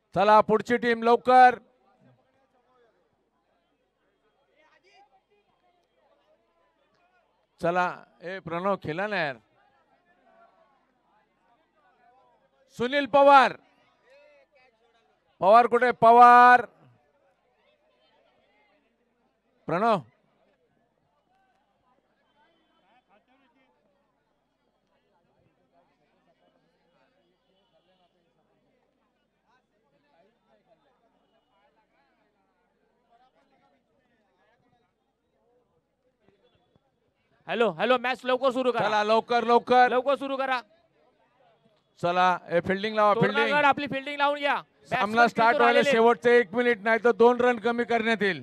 चला पुढची टीम लवकर. चला ए प्रणव खेला ना यार. सुनील पवार. पवार कुठे Pawar. Pranav hello hello match लवकर सुरू करा. चला लवकर लवकर लवकर सुरू करा. चला ए फिल्डिंग लावा. फिल्डिंग तोरणागड आपली फिल्डिंग लावून घ्या. सामना स्टार्ट व्हायला शेवटचे 1 मिनिट नाही तर 2 रन कमी करण्यात येईल.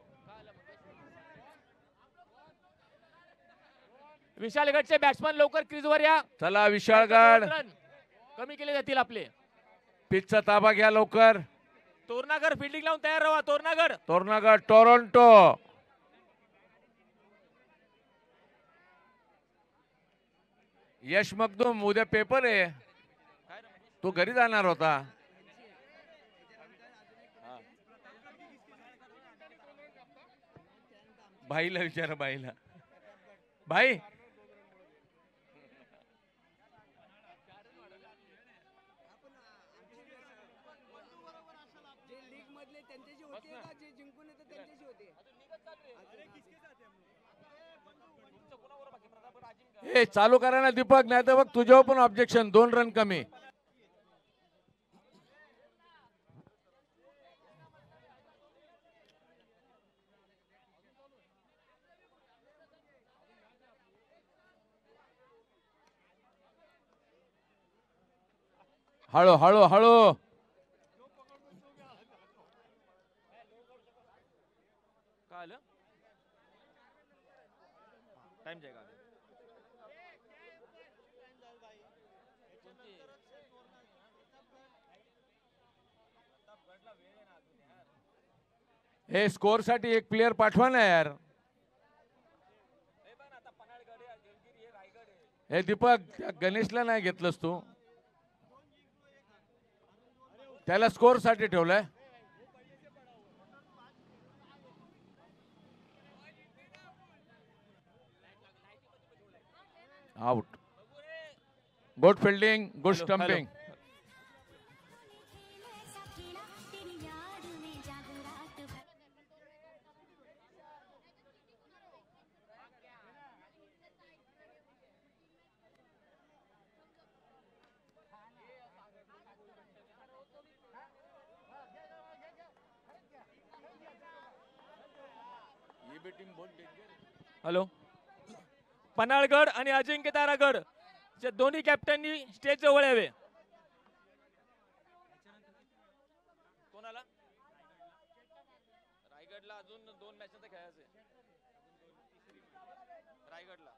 विशालगडचे बॅट्समन लवकर क्रीजवर या. चला विशाळगड. कमी केले जातील आपले. पिचचा ताबा घ्या लवकर. तोरणागड फिल्डिंग लावून तयार राहा. तोरणागड. तोरणागड टोरंटो. यश मगदूम उद्या पेपर आहे. तू घरी जाणार होता. भाईला विचारा भाईला. भाई ए चालू करा ना दीपक नाही तर बघ तुझ्यावर पण ऑब्जेक्शन. 2 रन कमी. हळू हळू हळू. टाइम जाएगा. हे स्कोर साठी एक प्लेयर पाठवा ना यार. हे दीपक गणेशला नाही घेतलंस तू. त्याला स्कोर साठी ठेवलाय. Out. Good fielding good stumping. Hello. Panhalgad आणि अजिंक्य तारागड जे दोन्ही कॅप्टननी स्टेज जवळ यावे. कोणाला रायगडला अजून 2 मॅच खेळायचे. रायगडला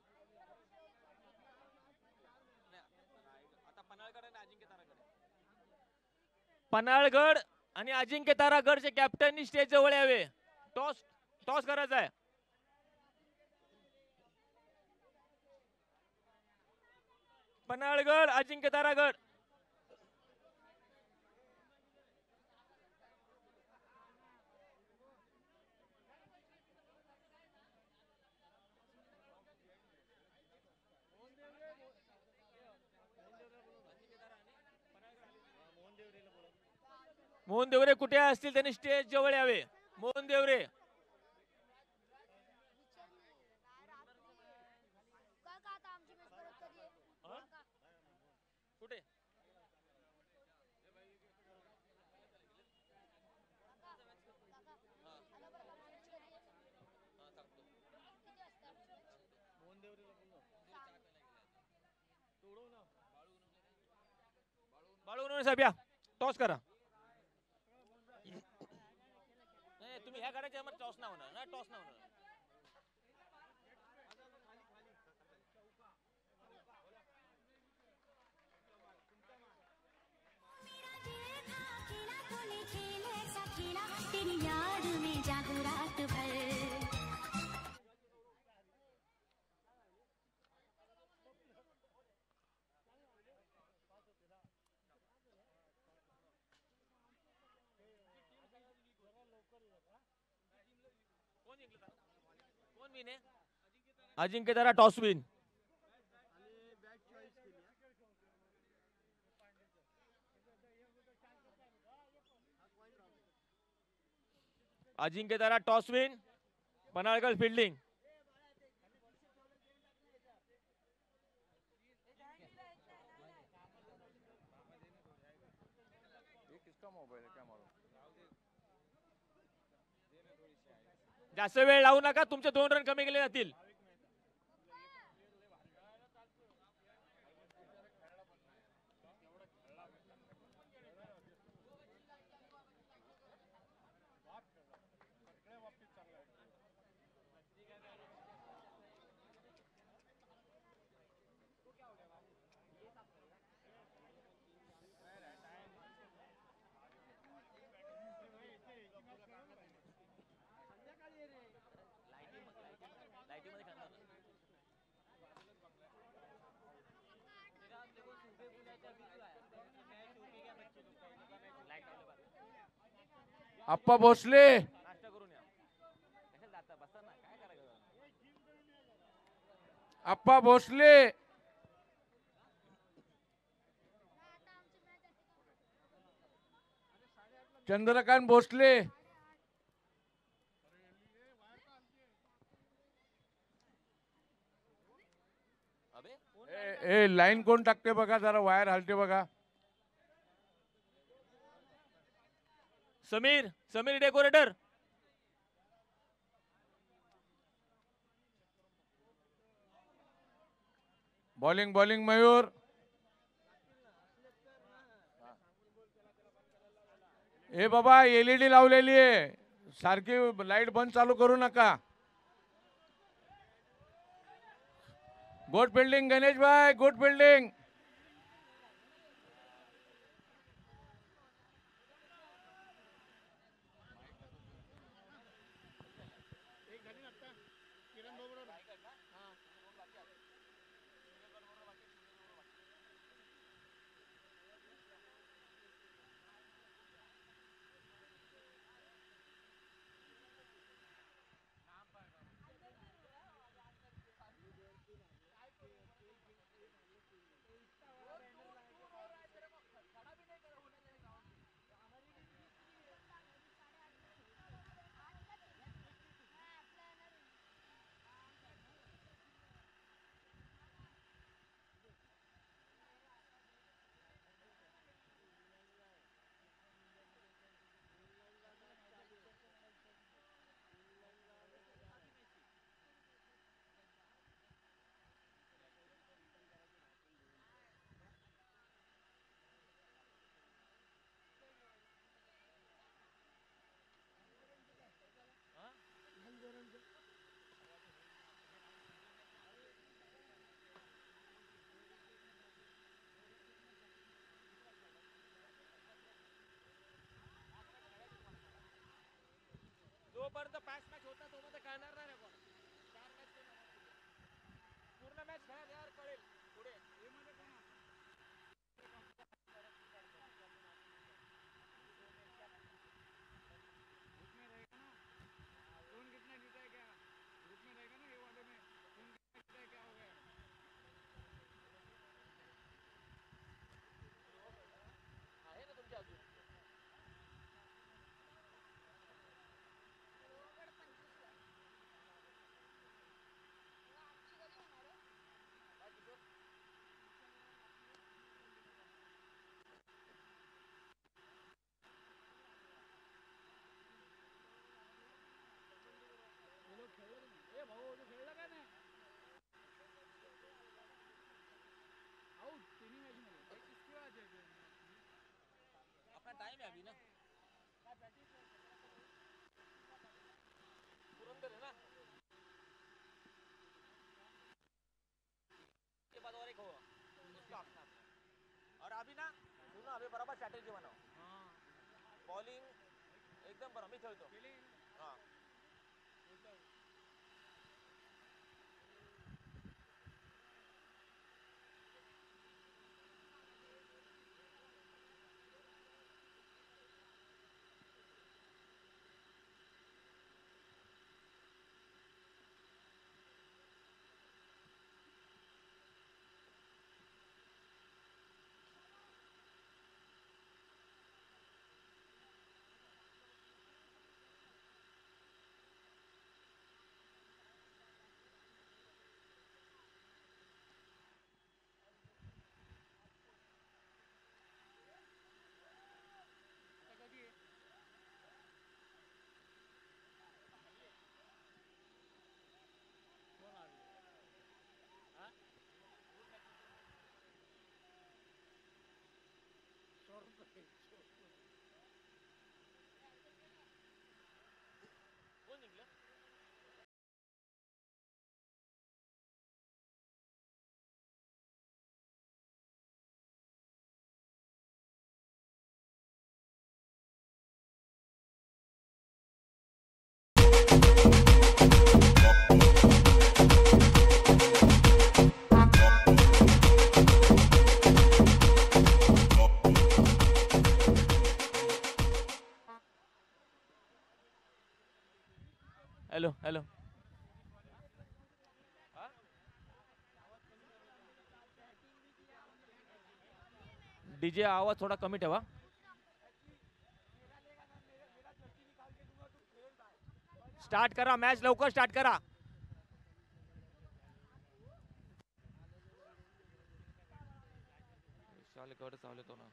आता पन्हाळगड आणि अजिंक्य तारागडचे कॅप्टननी स्टेज जवळ यावे. टॉस टॉस करायचा आहे. पन्हाळगड अजिंक्य तारागड. मोहन देवरे कुठे असतील त्यांनी स्टेज जवळ यावे. मोहन देवरे. कुठे बाळू साहेब या. टॉस करा. तुम्ही ह्या गाड्याच्या टॉस ना होणार ना. टॉस ना होणार. Ajinkya Tara toss win. Ajinkya Tara toss win. Panhalkar fielding. जास्त वेळ लावू नका, तुमचे 2 रन कमी केले जातील. आप्पा भोसले. नाश्ता करून या. कशाला जाता? बसा ना, काय करायचं? आप्पा भोसले. चंद्रकांत भोसले. ए लाईन कोण टाकते बघा, जरा वायर हलते बघा. Sameer, Sameer decorator. Bowling bowling Mayur. ए बाबा एलईडी लावलेली आहे, सारखी लाईट बंद चालू करू नका. गुड फिल्डिंग गणेश भाई, गुड फिल्डिंग. जोपर्यंत 5 मॅच होता तोपर्यंत कळणार नाही कोण. 4 मॅच पूर्ण मॅच खेळल्यावर कळेल पुढे. आहे ना तुमच्या अजून. अपना टाइम है अभी ना. पुरंदर है ना. के बाद और एक होगा उसका अपना. और अभी ना सुनो, अभी बराबर स्ट्रॅटेजी बनाओ. बॉलिंग एकदम बरं मी खेळतो. हां. Hello hello. डीजे आवाज थोडा कमी ठेवा. स्टार्ट करा मॅच, लवकर स्टार्ट करा. चालू तो ना.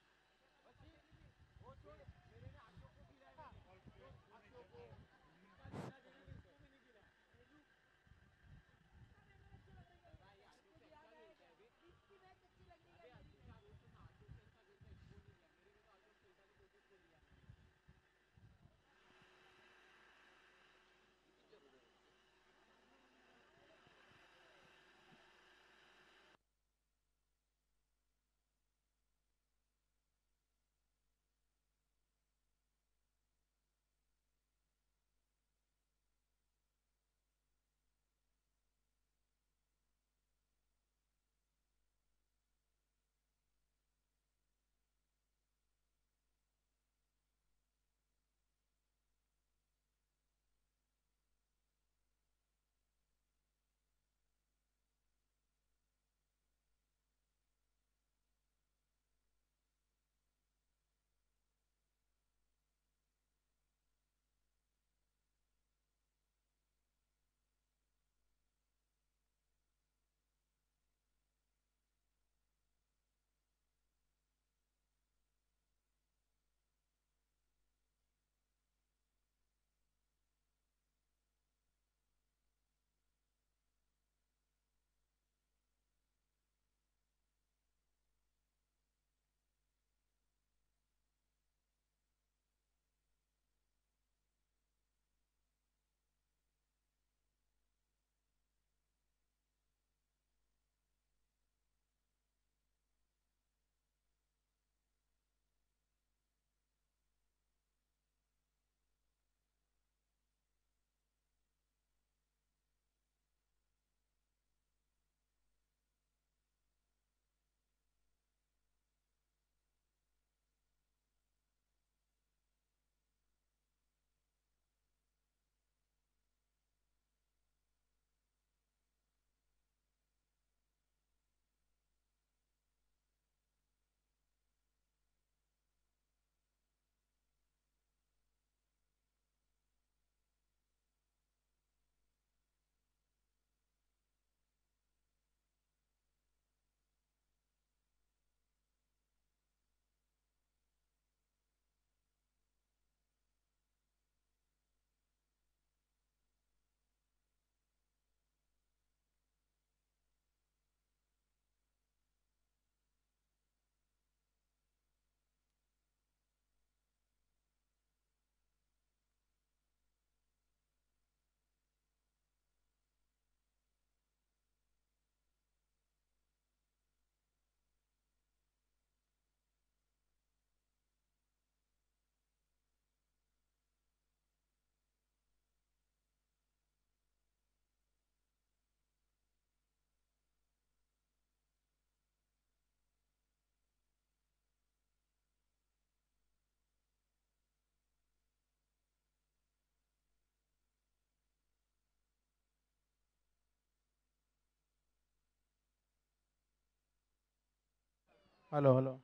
Hello hello.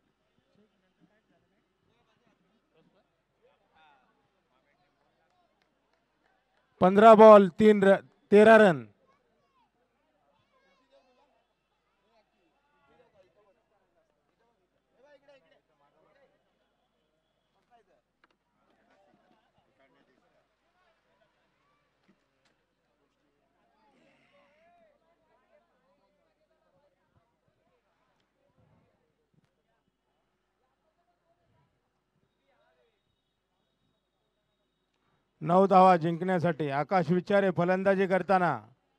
15 ball 13 run. नऊ धावा जिंकण्यासाठी आकाश विचारे फलंदाजी करताना.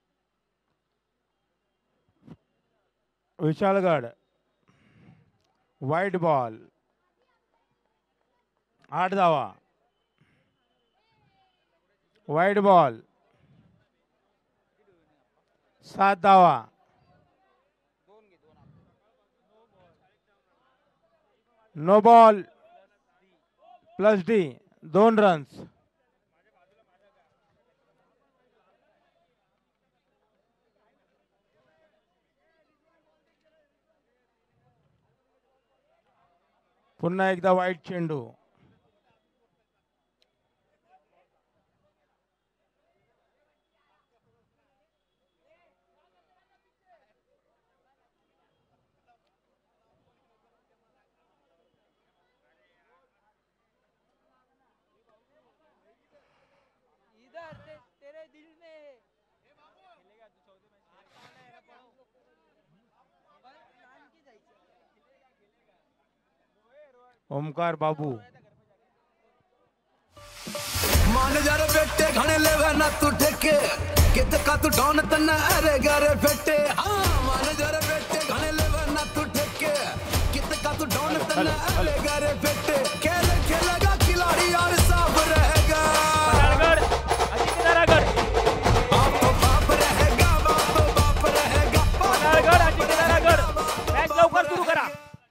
विशाळगड वाईट बॉल 8 धावा. वाईट बॉल 7 धावा. No ball plus D 2 runs. पुन्हा एकदा वाईट चेंडू. ओमकार बाबू. मान जा रे बेटे घणे लेवे ना तू ठेके कित का तू डॉन तन्ना अरे गरे बेटे हाँ मान जा रे बेटे घणे लेवे ना तू ठेके कित का तू डॉन तन्ना अरे गरे बेटे खेलेगा खिलाड़ी और सब रहेगा बाप तो बाप रहेगा मॅच लवकर सुरू करा.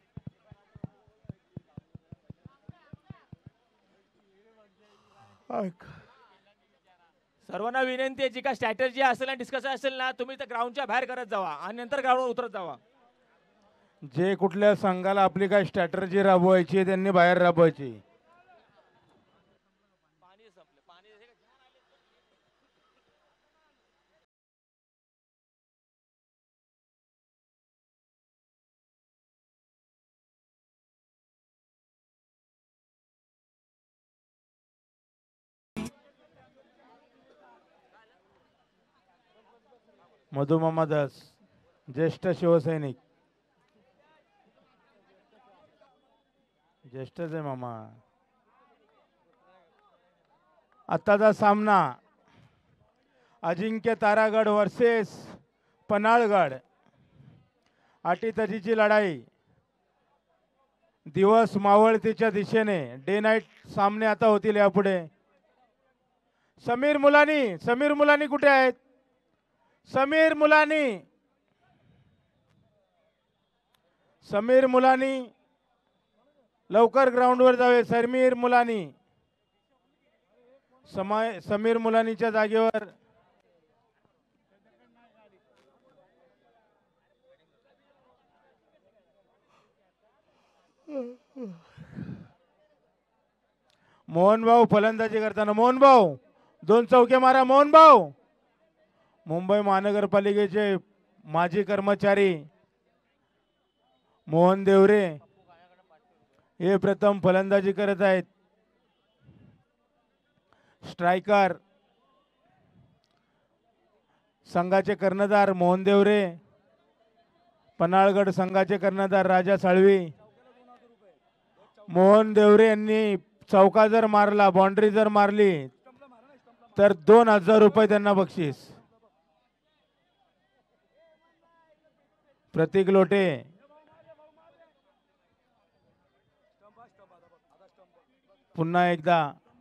सर्वांना विनंती आहे, जी काय स्ट्रॅटेजी असेल आणि डिस्कशन असेल ना, तुम्ही तर ग्राउंडच्या बाहेर करत जावा आणि नंतर ग्राउंडवर उतरत जावा. जे कुठल्या संघाला आपली काय स्ट्रॅटर्जी राबवायची आहे, त्यांनी बाहेर राबवायची. पाणी संपलं, पाणी मधुमामा दास, ज्येष्ठ शिवसैनिक. ज्येष्ठच आहे मामा. आत्ताचा सामना अजिंक्य तारागड वर्सेस पन्हाळगड. अटीतटीची लढाई. दिवस मावळतीच्या दिशेने. डे नाईट सामने आता होतील यापुढे. समीर मुलानी कुठे आहेत? समीर मुलानी लवकर ग्राउंडवर जावे. समीर मुलानीच्या जागेवर मोहन भाऊ फलंदाजी करताना. मोहन भाऊ 2 चौके मारा. मोहन भाऊ. मुंबई महानगरपालिकेचे माजी कर्मचारी मोहन देवरे हे प्रथम फलंदाजी करत आहेत. स्ट्रायकर संघाचे कर्णधार मोहन देवरे. पन्हाळगड संघाचे कर्णधार राजा साळवी. मोहन देवरे यांनी चौका जर मारला, बाउंड्री जर मारली तर 2000 रुपये त्यांना बक्षीस. प्रतीक लोटे. पुन्हा एकदा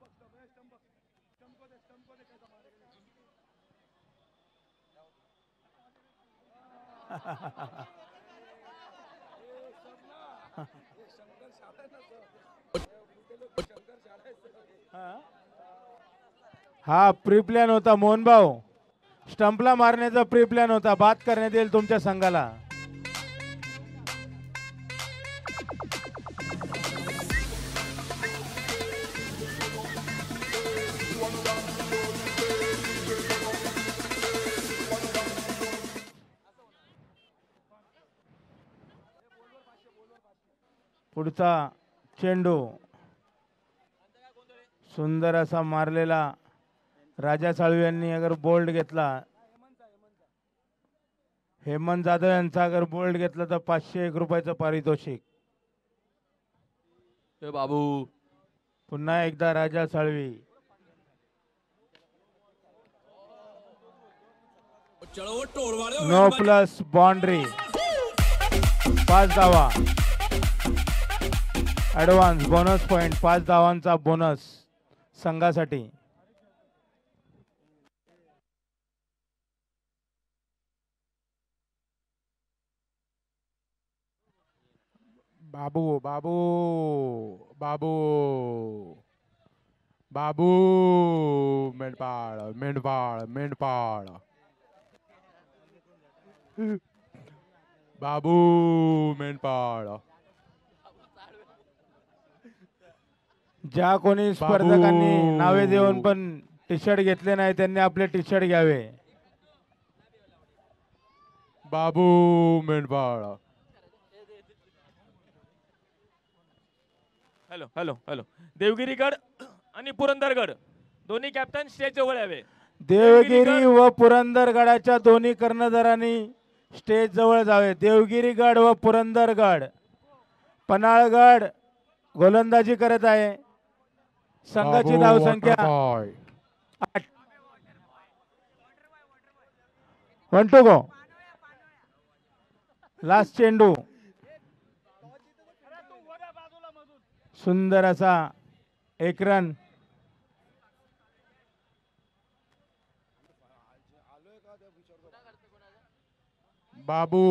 हा प्री प्लॅन होता मोहन भाऊ. स्टंपला मारण्याचा प्री प्लॅन होता. बाद करण्यात येईल तुमच्या संघाला. पुढचा चेंडू सुंदर असा मारलेला. राजा साळवी यांनी अगर बोल्ड घेतला, हेमंत जाधव यांचा अगर बोल्ड घेतला तर 501 रुपयाचं पारितोषिक. बाबू. पुन्हा एकदा Raja Salvi. No plus boundary. 5 धावा. Advance bonus point. 5 धावांचा बोनस संघासाठी. बाबू बाबू बाबू बाबू मेंढपाळ मेंढपाळ मेंढपाळ. बाबू मेंढपाळ. ज्या कोणी स्पर्धकांनी नावे देऊन पण टी शर्ट घेतले नाही त्यांनी आपले टी शर्ट घ्यावे. बाबू मेंढपाळ. Hello hello hello. देवगिरीगड आणि पुरंदरगड दोन्ही कॅप्टन स्टेज जवळ यावे. देवगिरी व पुरंदरगडाच्या दोन्ही कर्णधारांनी स्टेज जवळ जावे. देवगिरीगड व पुरंदरगड. पन्हाळगड गोलंदाजी करत आहे. संघाची बाबू धावसंख्या वॉटरबॉय. 8. 1 to go. लास्ट चेंडू. सुंदर असा 1 रन. बाबू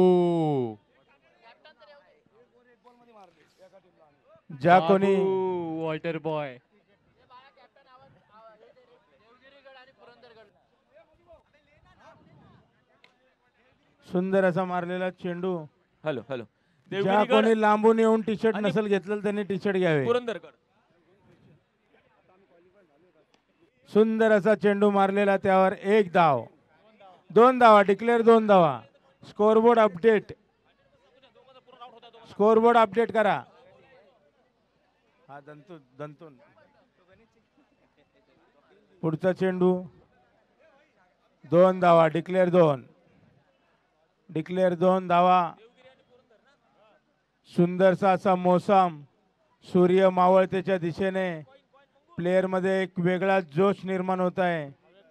ज्या कोणी वॉटर बॉय. सुंदर असा मारलेला चेंडू. Hello hello. ज्या देवगिरीगड कोणी लांबून येऊन टी शर्ट आणि नसेल घेतलेलं त्यांनी टी शर्ट घ्यावे. पुरंदरगड. सुंदर असा चेंडू मारलेला त्यावर 1 धाव. 2 धावा डिक्लेअर. 2 धावा. Scoreboard update. स्कोरबोर्ड अपडेट करा. हा दंतून पुढचा चेंडू. 2 धावा डिक्लेअर. 2 डिक्लेअर. 2 धावा. सुंदरसा असा मोसम. सूर्य मावळतेच्या दिशेने प्लेयर मध्ये एक वेगळा जोश निर्माण होत आहे.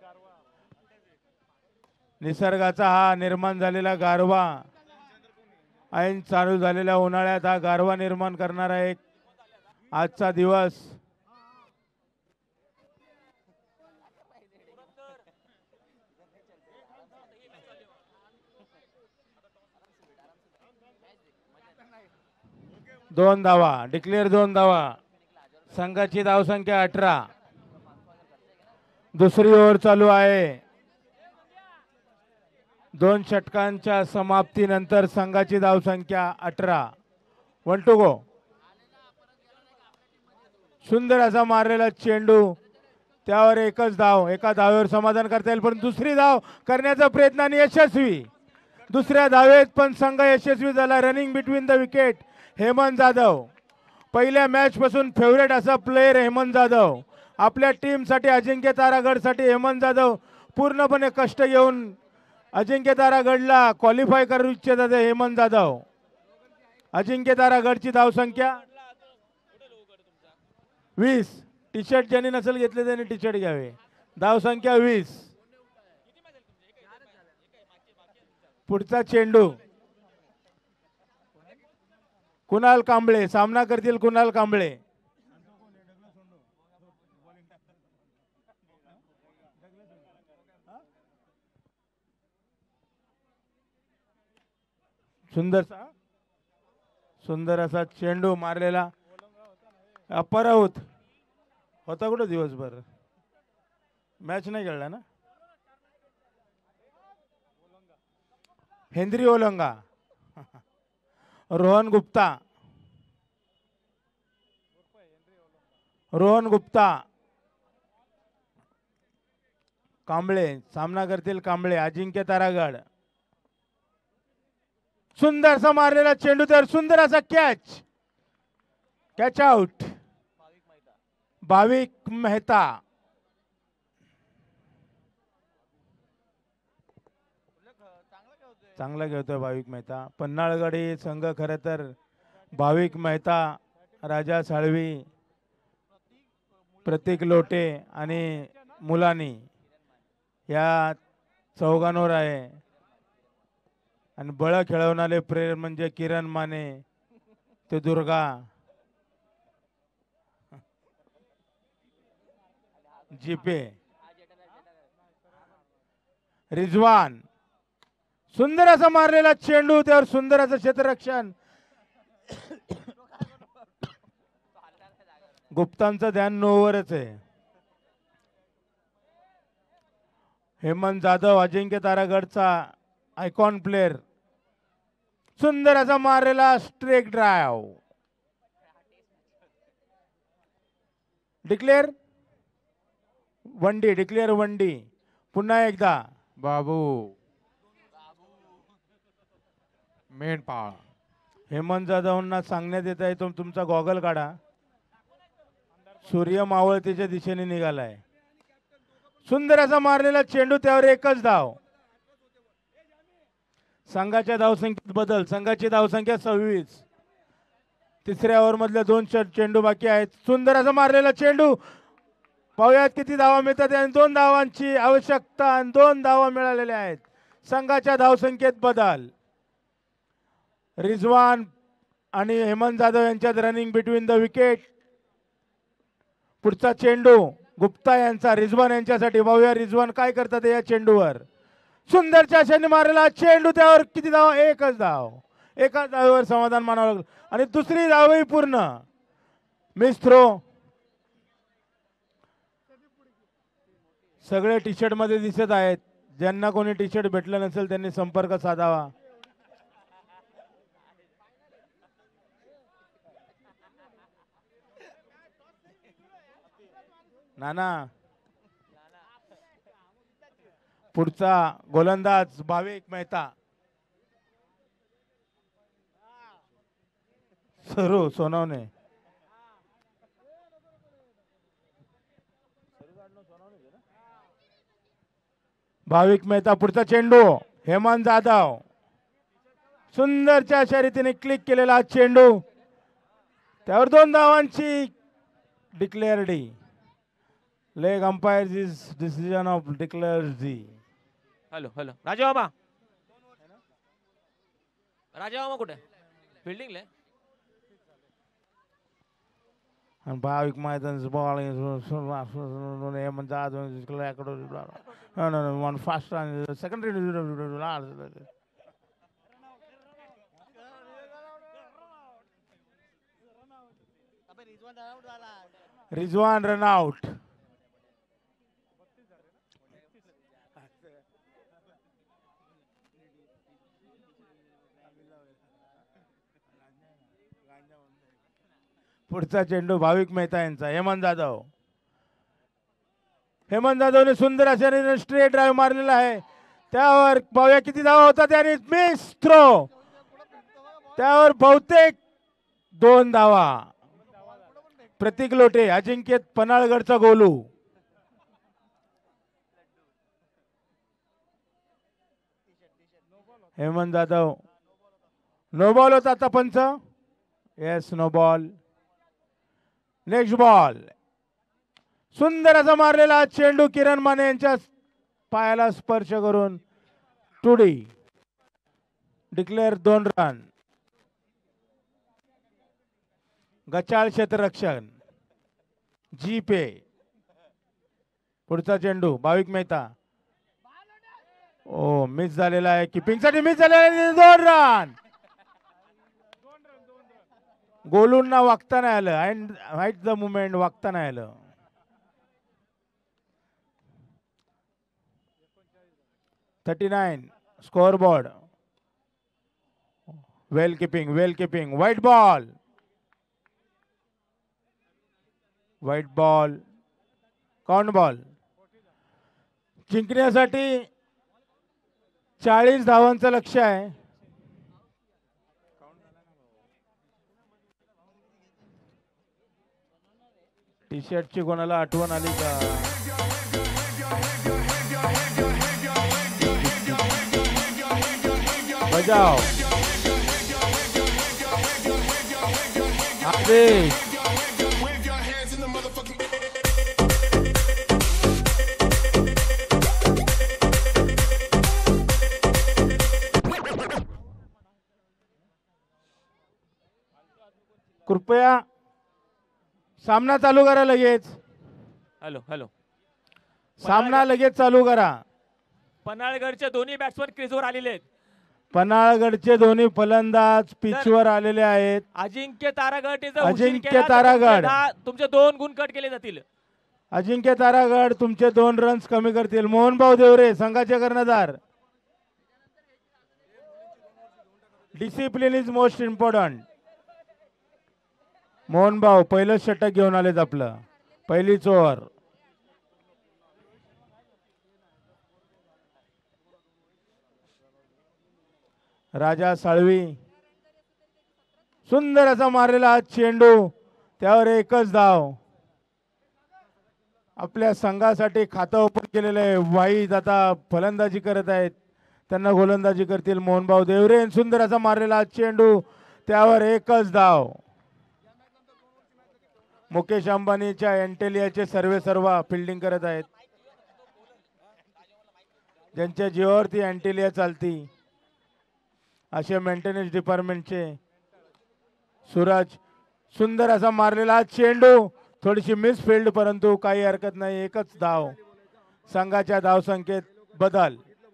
निसर्गाचा हा निर्माण झालेला गारवा. ऐन चालू झालेल्या उन्हाळ्यात हा गारवा निर्माण करणारा एक आजचा दिवस. दोन धावा डिक्लेअर. 2 धावा. संघाची धावसंख्या 18. दुसरी ओव्हर चालू आहे. 2 षटकांच्या समाप्तीनंतर संघाची धावसंख्या 18. 1 to go. सुंदर असा मारलेला चेंडू. त्यावर एकच धाव. एका धावेवर समाधान करता येईल पण दुसरी धाव करण्याचा प्रयत्न आणि यशस्वी. दुसऱ्या धावेत पण संघ यशस्वी झाला. Running between the wicket Hemant Jadhav. पहिल्या मॅच पासून फेवरेट असा प्लेयर हेमंत जाधव. आपल्या टीमसाठी अजिंक्य तारागडसाठी हेमंत जाधव पूर्णपणे कष्ट घेऊन अजिंक्य तारागडला क्वालिफाय करू इच्छितात हेमंत जाधव. अजिंक्य तारागडची धावसंख्या 20. टी शर्ट ज्यांनी नसेल घेतले त्यांनी टी शर्ट घ्यावे. धावसंख्या 20. पुढचा चेंडू. कुणाल कांबळे सामना करतील. कुणाल कांबळे. सुंदर असा चेंडू मारलेला. अपराऊत होता कुठं दिवसभर मॅच नाही खेळला ना. Henry Olonga. रोहन गुप्ता. रोहन गुप्ता. कांबळे सामना करतील. कांबळे. अजिंक्य तारागड. सुंदर असा मारलेला चेंडू. तर सुंदर असा कॅच. Catch out. भाविक मेहता. चांगला खेळतोय भाविक मेहता. पन्हाळगडी संघ खरं तर भाविक मेहता, राजा साळवी, प्रतीक लोटे आणि मुलानी या चौघांवर आहे. आणि बळ खेळवणारे प्रेर म्हणजे किरण माने ते दुर्गा. जीपे. रिजवान. सुंदर असा मारलेला चेंडू. त्यावर सुंदर असं क्षेत्ररक्षण. गुप्तांचं ध्यान नोवरच आहे. हेमंत जाधव अजिंक्य तारागडचा आयकॉन प्लेयर. सुंदर असा मारलेला स्ट्रेक ड्राइव. डिक्लेअर वंडी, डिक्लेअर वंडी. पुन्हा एकदा बाबू मेंढपाळ. हेमंत जाधवांना सांगण्यात येत आहे तुमचा गॉगल काढा. सूर्य मावळतीच्या दिशेने निघालाय. सुंदर असा मारलेला चेंडू, त्यावर एकच धाव. संघाच्या धावसंख्येत बदल. संघाची धावसंख्या 26. तिसऱ्या ओव्हर मधल्या 2 चेंडू बाकी आहेत. सुंदर असा मारलेला चेंडू. पाहुयात किती धावा मिळतात. आणि 2 धावांची आवश्यकता आणि 2 धावा मिळालेल्या आहेत. संघाच्या धावसंख्येत बदल. रिजवान आणि हेमंत जाधव यांच्यात रनिंग बिटवीन द विकेट. पुढचा चेंडू गुप्ता यांचा रिजवान यांच्यासाठी. पाहूया रिजवान काय करतात या चेंडूवर. सुंदरच्या आशेने मारलेला चेंडू, त्यावर किती धाव. एकच धाव. एकाच धावेवर समाधान मानावं लागलं. आणि दुसरी धावही पूर्ण. Miss throw. सगळे टी शर्ट मध्ये दिसत आहेत. ज्यांना कोणी टी शर्ट भेटलं नसेल त्यांनी संपर्क साधावा. नाना पुढचा गोलंदाज भाविक मेहता. सरू सोनवणे. भाविक मेहता. पुढचा चेंडू हेमंत जाधव. सुंदरच्या अशा रीतीने क्लिक केलेला चेंडू, त्यावर 2 धावांची declared. Leg umpire decision of declared. हॅलो हॅलो राजा बाबा. राजा बाबा कुठे फिल्डिंगला. And Bhavik Maithan's ball is no, one fast run, secondary. Rizwan run out. पुढचा चेंडू भाविक मेहता यांचा. हेमंत जाधव. हेमंत जाधवने सुंदर अशा स्ट्रेट ड्राईव्ह मारलेला आहे. त्यावर पाहूया किती धावा होतात. आणि मिस थ्रो. त्यावर बहुतेक 2 धावा. प्रतीक लोटे अजिंक्य पन्हाळगडचा गोलू. हेमंत जाधव. नो बॉल होता आता पंच. Yes no ball. Next ball. सुंदर असा मारलेला चेंडू किरण माने यांच्या पायाला स्पर्श करून टुडी. Declare 2 run. गचाळ क्षेत्ररक्षण जी पे. पुढचा चेंडू भाविक मेहता. ओ मिस झालेला आहे. किपिंगसाठी मिस झालेला आहे. 2 रन. गोलूंना वागता नाही आलं. अँड राईट द मुमेंट वागता नाही आलं. Score board. Well keeping. White ball. Count ball. जिंकण्यासाठी 40 धावांचं लक्ष्य आहे. टी शर्टची कोणाला आठवण आली का. बजाव. आदेश. कृपया सामना चालू करा लगेच. Hello hello. सामना लगेच चालू करा. पन्हाळगडचे दोन्ही बॅट्समन क्रीजवर आलेले आहेत. पन्हाळगडचे दोन्ही फलंदाज पिचवर आलेले आहेत. अजिंक्य तारागड तुमचे 2 गुण कट केले जातील. अजिंक्य तारागड तुमचे 2 रन्स कमी करतील. मोहनभाऊ देवरे संघाचे कर्णधार. Discipline is most important. Mohanbhau पहिलं षटक घेऊन आलेत आपलं. पहिलीच ओव्हर. राजा साळवी सुंदर असा मारलेला हा चेंडू, त्यावर एकच धाव. आपल्या संघासाठी खातं ओपन केलेलं आहे. वाईद आता फलंदाजी करत आहेत, त्यांना गोलंदाजी करतील मोहनभाऊ देवरे. सुंदर असा मारलेला हा चेंडू, त्यावर एकच धाव. मुकेश अंबानीच्या एंटेलियाचे सर्वेसर्वा फिल्डिंग करत आहेत, ज्यांच्या जीवावरती एंटेलिया चालती असे मेंटेनन्स डिपार्टमेंटचे सूरज. सुंदर असा मारलेला हा चेंडू, थोडीशी मिस फील्ड, परंतु काही हरकत नाही, एकच धाव. संघाच्या धावसंख्येत बदल.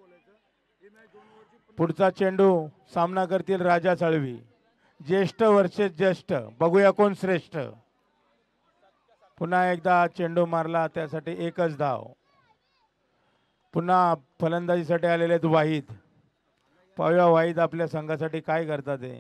पुढचा चेंडू सामना करतील राजा साळवी. ज्येष्ठ वर्षे ज्येष्ठ, बघूया कोण श्रेष्ठ. पुन्हा एकदा चेंडू मारला, त्यासाठी एकच धाव. पुन्हा फलंदाजीसाठी आलेले आहेत वाहिद. पाहूया वाहिद आपल्या संघासाठी काय करतात ते.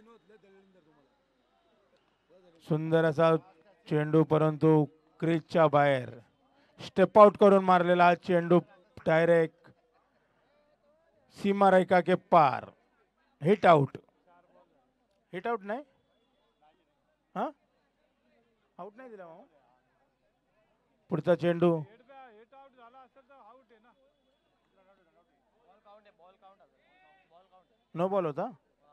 सुंदर असा चेंडू, परंतु क्रीजच्या बाहेर. स्टेप आउट करून मारलेला हा चेंडू डायरेक्ट सीमा रेखा के पार. Hit out. हिट आउट नाही, हा आउट नाही दिला. पुढचा चेंडू नो बॉल होता.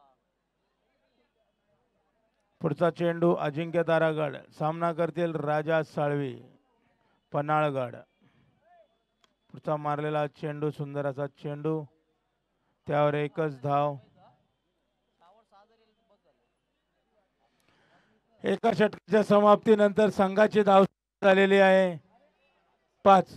पुढचा चेंडू अजिंक्य तारागड. सामना करतील राजा साळवी पन्हाळगड. पुढचा मारलेला चेंडू, सुंदर असा चेंडू, त्यावर एकच धाव. एका षटकाच्या समाप्तीनंतर संघाची धाव झालेली आहे 5.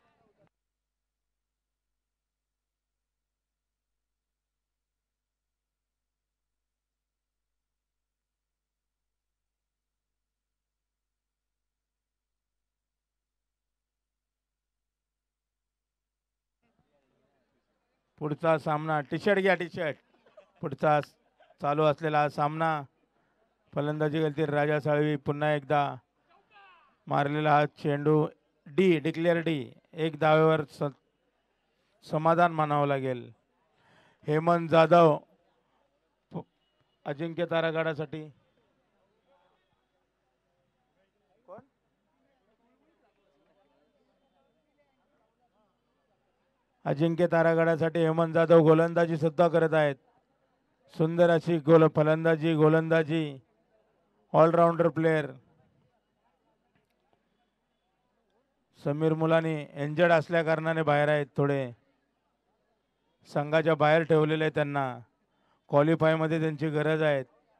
पुढचा सामना, टी शर्ट घ्या, टी शर्ट. पुढचा चालू असलेला हा सामना, फलंदाजी करतील राजा साळवी. पुन्हा एकदा मारलेला हा चेंडू, डी डिक्लेअर डी. एक धावेवर समाधान मानावं लागेल. हेमंत जाधव अजिंक्य तारागडासाठी. अजिंक्य तारागडासाठी हेमंत जाधव गोलंदाजी सुद्धा करत आहेत. सुंदर अशी फलंदाजी, गोलंदाजी, allrounder player. Sameer Mulani injured असल्या कारणाने बाहेर आहेत, थोडे संघाच्या बाहेर ठेवलेले आहे. त्यांना क्वालिफायमध्ये त्यांची गरज आहे.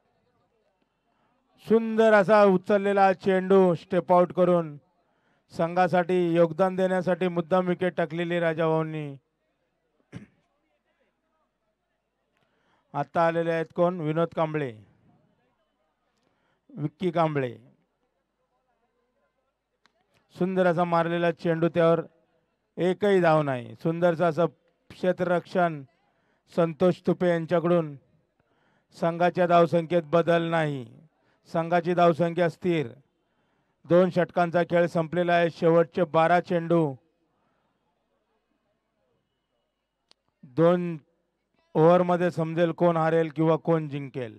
सुंदर असा उचललेला चेंडू, स्टेप आउट करून संघासाठी योगदान देण्यासाठी मुद्दाम विकेट टाकलेली राजाभाऊंनी. आता आलेले आहेत कोण, विनोद कांबळे, विक्की कांबळे. सुंदर असा मारलेला चेंडू, त्यावर एकही धाव नाही. सुंदरचा असं क्षेत्ररक्षण संतोष तुपे यांच्याकडून. संघाच्या धावसंख्येत बदल नाही, संघाची धावसंख्या स्थिर. 2 षटकांचा खेळ संपलेला आहे. शेवटचे 12 चेंडू, 2 ओव्हरमध्ये समजेल कोण हारेल किंवा कोण जिंकेल.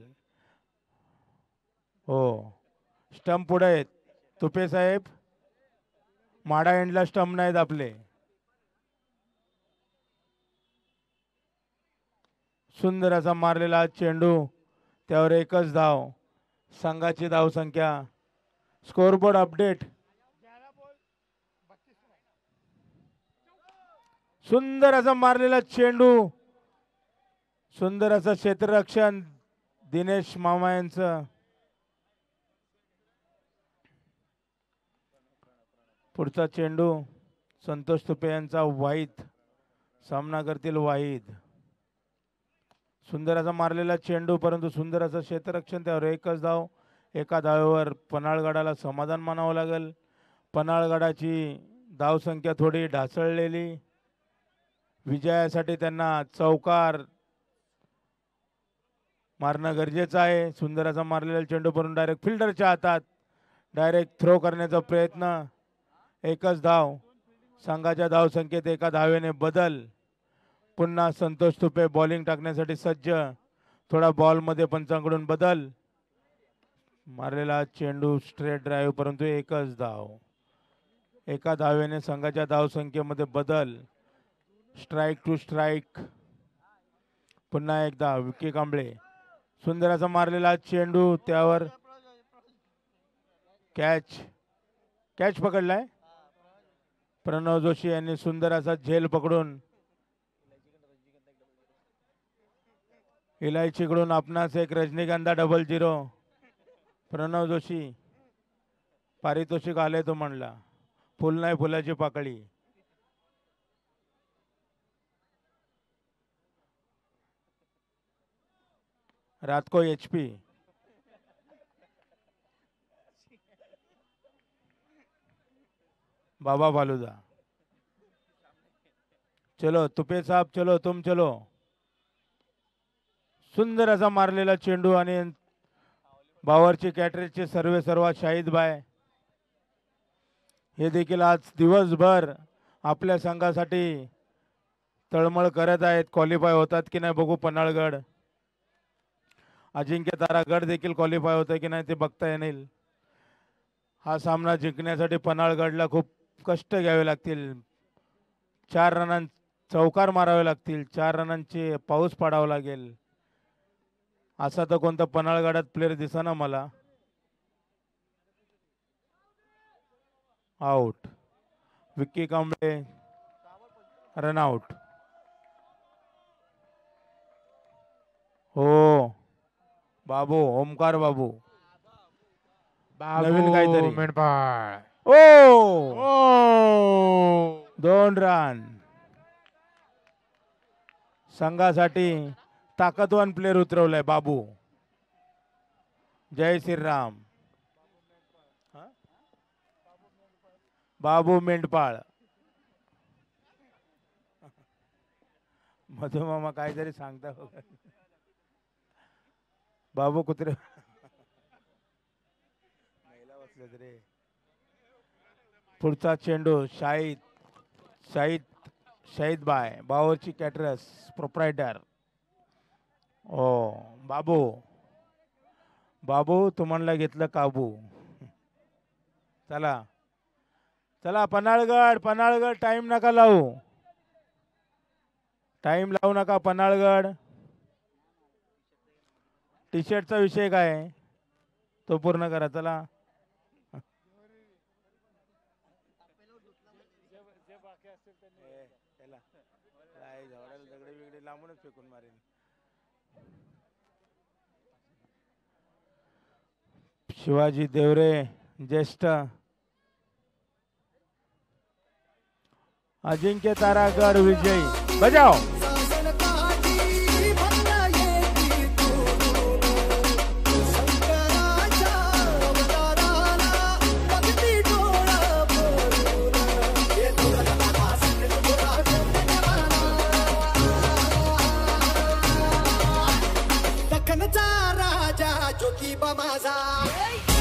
हो, स्टंप पुढे आहेत तुपे साहेब, माडा एंडला स्टंप नाहीत आपले. सुंदर असा मारलेला चेंडू, त्यावर एकच धाव. संघाची धावसंख्या, स्कोरबोर्ड अपडेट. सुंदर असा मारलेला चेंडू, सुंदर असं क्षेत्ररक्षण दिनेश मामा यांचं. पुढचा चेंडू संतोष तुपे यांचा वाहिद. सामना करतील वाहिद. सुंदर असा मारलेला चेंडू, परंतु सुंदर असं क्षेत्ररक्षण, त्यावर एकच धाव. एका धावेवर पन्हाळगडाला समाधान मानावं लागेल. पन्हाळगडाची धावसंख्या थोडी ढासळलेली. विजयासाठी त्यांना चौकार मारणं गरजेचं आहे. सुंदर असा मारलेला चेंडू, परंतु डायरेक्ट फिल्डरच्या हातात. डायरेक्ट थ्रो करण्याचा प्रयत्न, एकच धाव. संघाच्या धावसंख्येत एका धावेने बदल. पुन्हा संतोष तुपे बॉलिंग टाकण्यासाठी सज्ज. थोडा बॉलमध्ये पंचांकडून बदल. मारलेला चेंडू स्ट्रेट ड्राईव्ह, परंतु एकच धाव. एका धावेने संघाच्या धावसंख्येमध्ये बदल. Strike to strike. पुन्हा एकदा विकी कांबळे. सुंदर असा मारलेला चेंडू, त्यावर कॅच. कॅच पकडलाय प्रणव जोशी यांनी. सुंदर असा झेल पकडून इलायचीकडून आपणास एक रजनीगंधा 00. प्रणव जोशी पारितोषिक आले तो म्हणला. फुल नाही फुलाची पाकळी. रातको HP. बाबा फालुदा. चलो तुपे साहब चलो तुम चलो. सुंदर असा मारलेला चेंडू आणि बावरची कॅटरेजचे सर्वा शाहिद भाई हे देखील आज दिवसभर आपल्या संघासाठी तळमळ करत आहेत. क्वालिफाय होतात की नाही बघू. पन्हाळगड अजिंक्य तारा गड देखील क्वालिफाय होतं की नाही ते बघता येईल. हा सामना जिंकण्यासाठी पन्हाळगडला खूप कष्ट घ्यावे लागतील. 4 रनां चौकार मारावे लागतील. 4 रनांचे पाऊस पाडावा लागेल. असा तर कोणता पन्हाळगडात प्लेअर दिसेना मला. आउट. विक्की कांबळे रनआउट. हो बाबू, ओमकार बाबू. नवीन काहीतरी. मेंढपाळ. ओ ओ 2 रन. संघासाठी ताकदवान प्लेअर उतरवलाय बाबू. जय श्रीराम. बाबू मेंढपाळ. मधुमामा काहीतरी सांगता बाबू कुत्रे महिला बसलेत रे. पुढचा चेंडू Shahid by Bawarchi caterers proprietor. ओ बाबू तुम्हाला घेतलं काबू. चला चला पन्हाळगड टाइम नका लावू. टाइम लावू नका पन्हाळगड. टी शर्टचा विषय काय आहे तो पूर्ण करा. चला दगडे बिगडे लांबूनच फेकून मारेन. शिवाजी देवरे ज्येष्ठ. अजिंक्य तारा गड विजयी. बजाव. दखनचा राजा ज्योतिबा माझा.